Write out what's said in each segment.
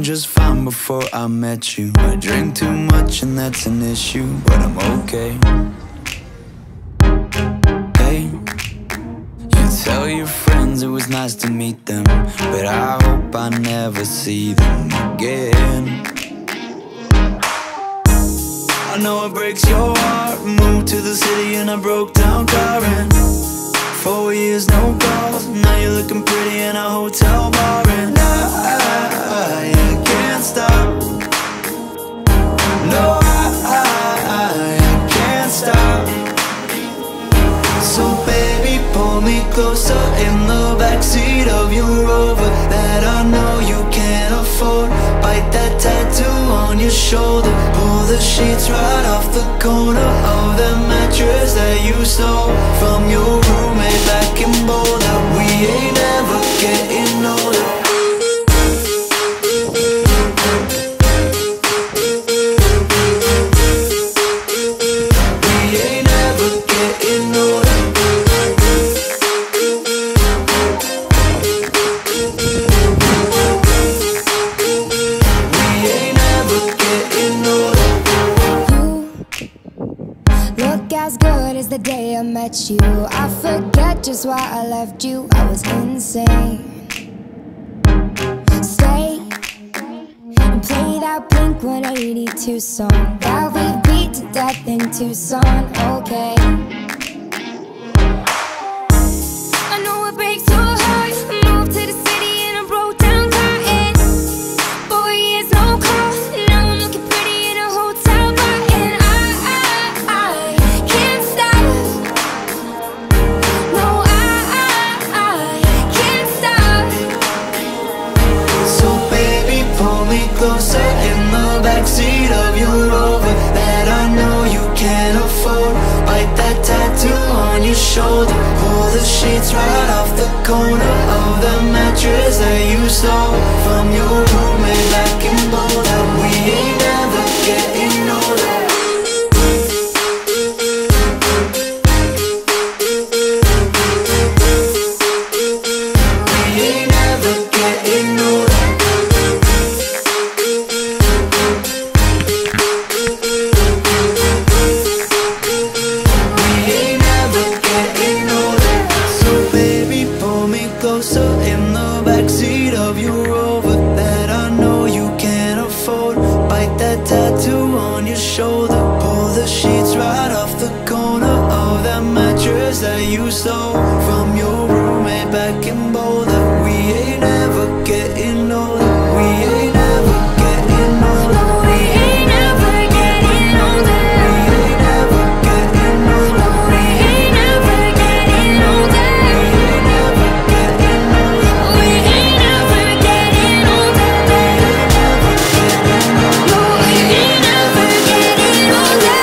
doing just fine before I met you. I drink too much and that's an issue, but I'm okay. Hey, you tell your friends it was nice to meet them, but I hope I never see them again. I know it breaks your heart. Moved to the city and I broke down crying. 4 years, no calls. Now you're looking pretty in a hotel bar, and I can't stop. No, I can't stop. So baby, pull me closer in the backseat of your Rover that I know you can't afford. Bite that tattoo on your shoulder. Pull the sheets right off the corner of that mattress that you stole from your roommate back in Boulder. We ain't ever getting older. The day I met you, I forget just why I left you. I was insane. Stay and play that Blink-182 song that we beat to death in Tucson. Okay, I know it breaks your heart. Moved to the city and I broke down crying. 4 years, no call. Now I'm looking pretty in a hotel bar, and I can't stop. No, I can't stop. So baby, pull me closer in the backseat of your Rover that I know you can't afford. Bite that tattoo on your shoulder. Pull the sheets right off the corner of the mattress that you stole from your roommate back in Boulder. We ain't never getting older. That you stole from your roommate back in Boulder. We ain't ever getting older. We ain't ever getting older. We ain't ever getting older. We ain't ever getting older. We ain't ever getting older. We ain't ever getting older. We ain't ever getting older. No, we ain't ever getting older.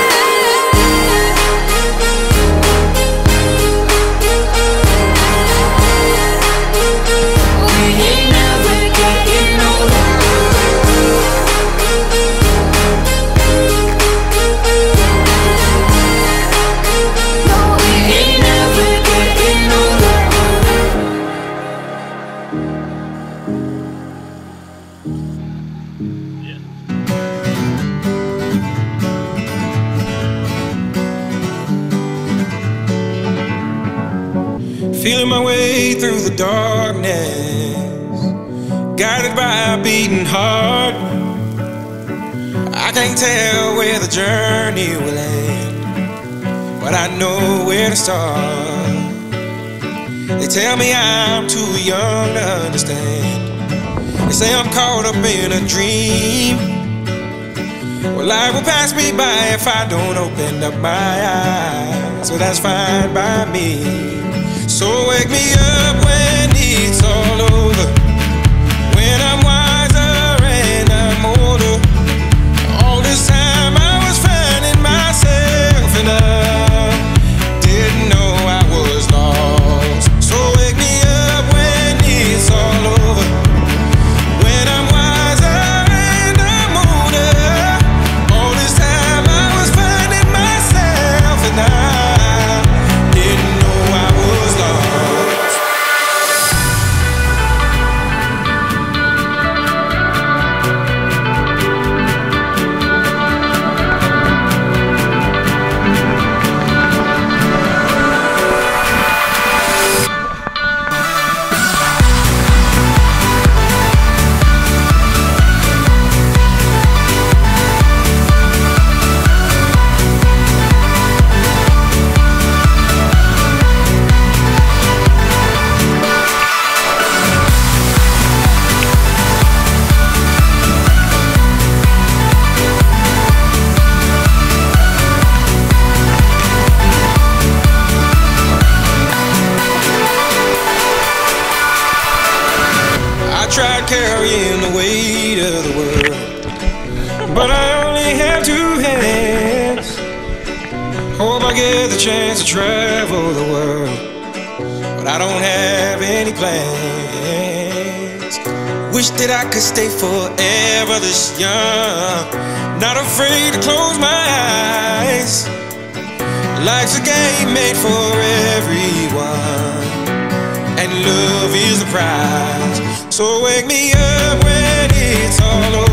Feeling my way through the darkness, guided by a beating heart. I can't tell where the journey will end, but I know where to start. They tell me I'm too young to understand. They say I'm caught up in a dream. Well, life will pass me by if I don't open up my eyes, so that's fine by me. So wake me up when it's all over, when I'm wiser and I'm older. All this time I was finding myself and I didn't know I was lost. So wake me up when it's all over, when I'm wiser and I'm older. All this time I was finding myself and I didn't know I was lost. have two hands. Hope I get the chance to travel the world, but I don't have any plans. Wish that I could stay forever this young, not afraid to close my eyes. Life's a game made for everyone, and love is the prize. So wake me up when it's all over.